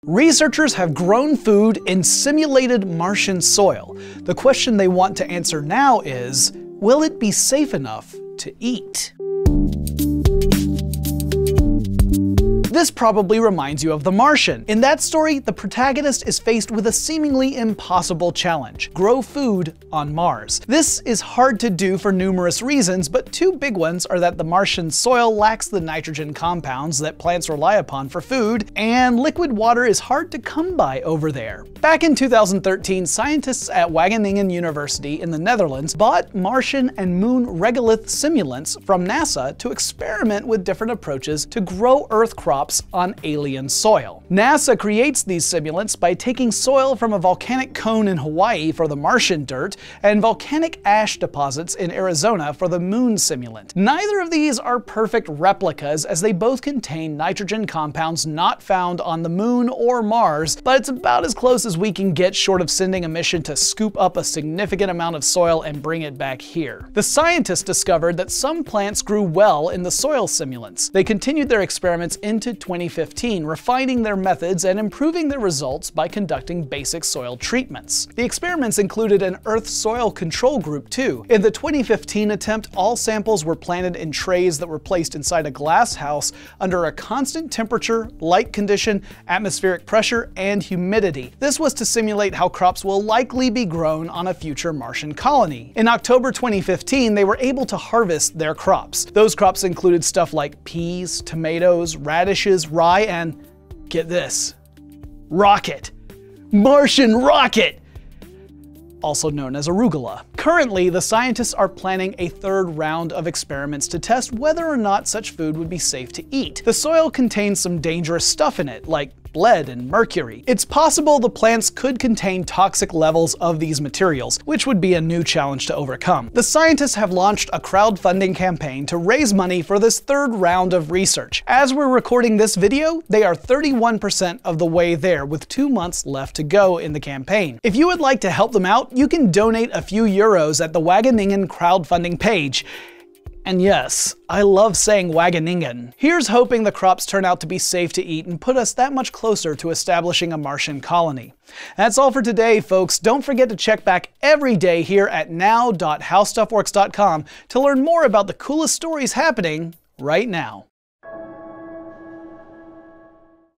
Researchers have grown food in simulated Martian soil. The question they want to answer now is, will it be safe enough to eat? This probably reminds you of The Martian. In that story, the protagonist is faced with a seemingly impossible challenge: grow food on Mars. This is hard to do for numerous reasons, but two big ones are that the Martian soil lacks the nitrogen compounds that plants rely upon for food, and liquid water is hard to come by over there. Back in 2013, scientists at Wageningen University in the Netherlands bought Martian and Moon regolith simulants from NASA to experiment with different approaches to grow Earth crops on alien soil. NASA creates these simulants by taking soil from a volcanic cone in Hawaii for the Martian dirt and volcanic ash deposits in Arizona for the Moon simulant. Neither of these are perfect replicas, as they both contain nitrogen compounds not found on the Moon or Mars, but it's about as close as we can get short of sending a mission to scoop up a significant amount of soil and bring it back here. The scientists discovered that some plants grew well in the soil simulants. They continued their experiments into 2015, refining their methods and improving their results by conducting basic soil treatments. The experiments included an Earth soil control group too. In the 2015 attempt, all samples were planted in trays that were placed inside a glass house under a constant temperature, light condition, atmospheric pressure, and humidity. This was to simulate how crops will likely be grown on a future Martian colony. In October 2015, they were able to harvest their crops. Those crops included stuff like peas, tomatoes, radishes, rye, and get this, rocket. Martian rocket! Also known as arugula. Currently, the scientists are planning a third round of experiments to test whether or not such food would be safe to eat. The soil contains some dangerous stuff in it, like lead and mercury. It's possible the plants could contain toxic levels of these materials, which would be a new challenge to overcome. The scientists have launched a crowdfunding campaign to raise money for this third round of research. As we're recording this video, they are 31% of the way there, with 2 months left to go in the campaign. If you would like to help them out, you can donate a few euros at the Wageningen crowdfunding page. And yes, I love saying Wageningen. Here's hoping the crops turn out to be safe to eat and put us that much closer to establishing a Martian colony. That's all for today, folks. Don't forget to check back every day here at now.howstuffworks.com to learn more about the coolest stories happening right now.